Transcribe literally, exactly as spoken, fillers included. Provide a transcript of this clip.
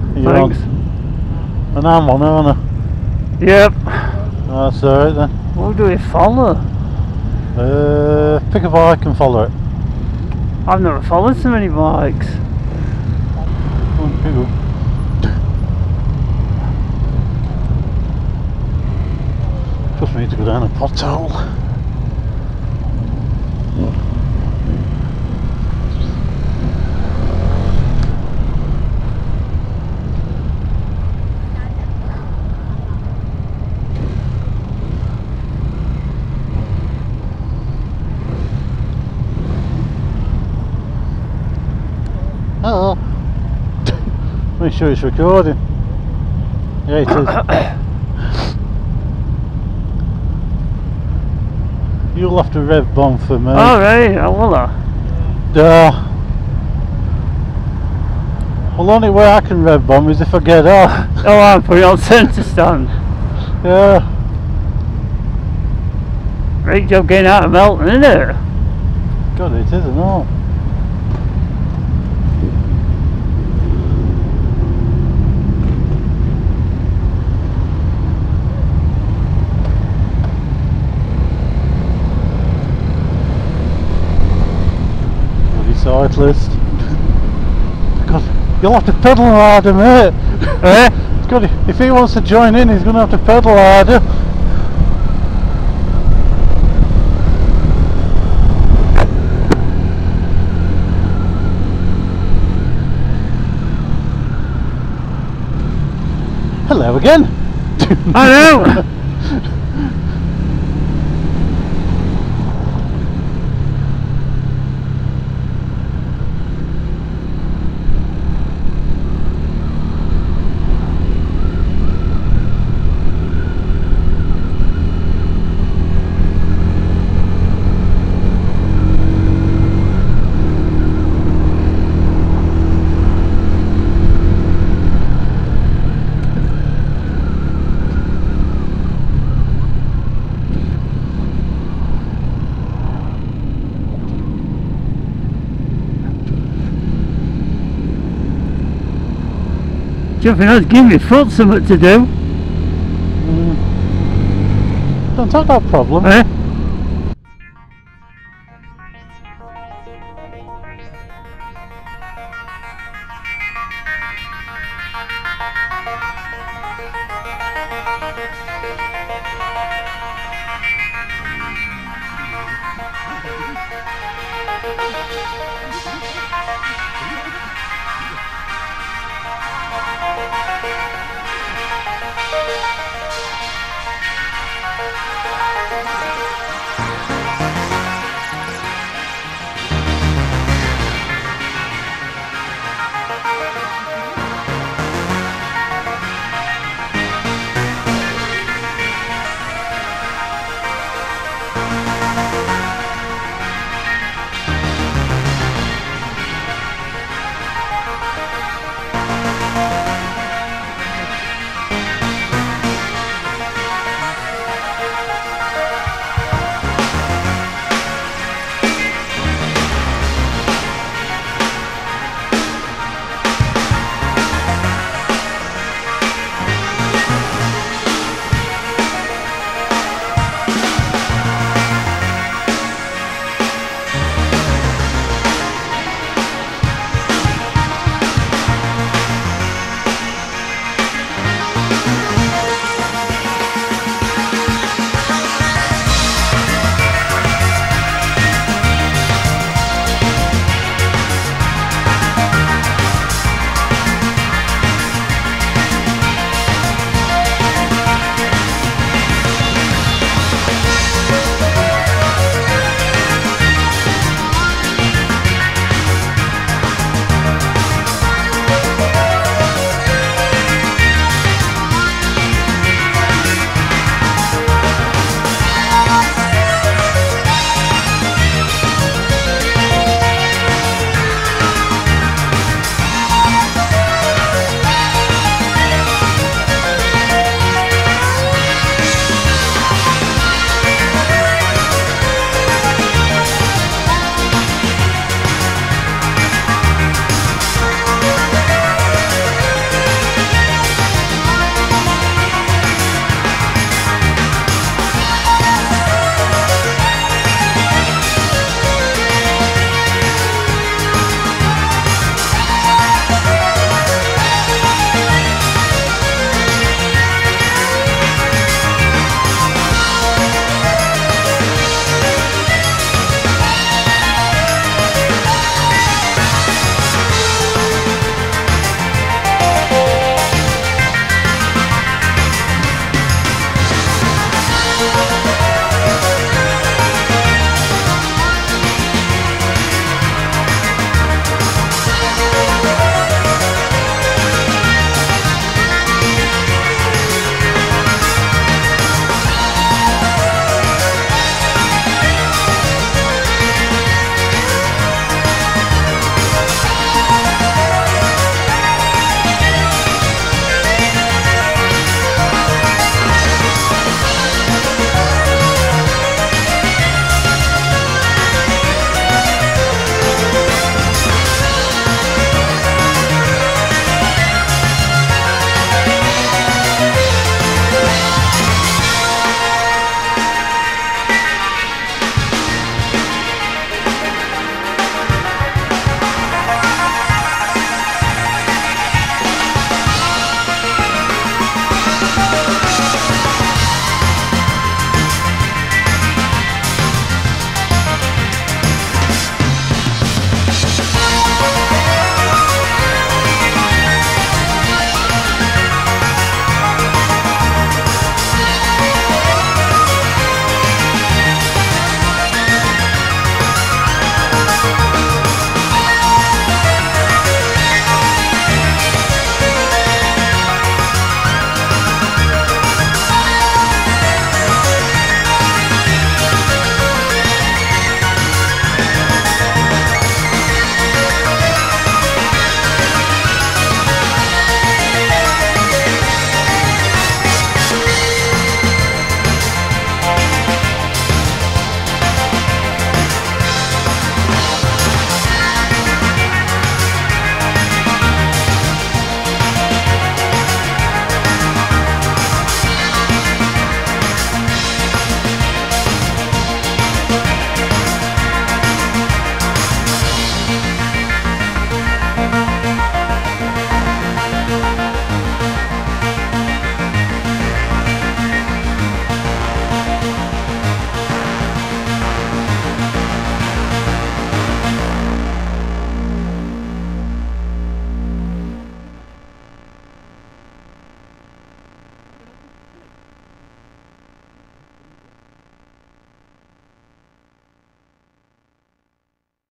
You're Thanks. on. And I'm on, aren't I? Yep. That's alright then. What do we follow? Uh, pick a bike and follow it. I've never followed so many bikes. Come on, pick up. Just need to go down a pothole. Hello. Make sure it's recording. Yeah, it is. You'll have to rev bomb for me. Alright, I will. Uh. Uh, well, the only way I can rev bomb is if I get off. Oh, I'm putting it on centre stand. Yeah. Great job getting out of Melton, isn't it? God, it isn't all. Cyclist. God, you'll have to pedal harder, mate. Eh? God, if he wants to join in, he's going to have to pedal harder. Hello again. I know. Jumping out, give me foot something to do. Mm. Don't have that problem. Eh?